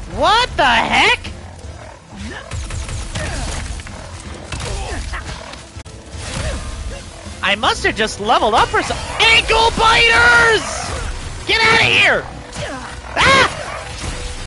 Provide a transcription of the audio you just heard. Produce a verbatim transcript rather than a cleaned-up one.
What the heck? I must have just leveled up for some ankle biters!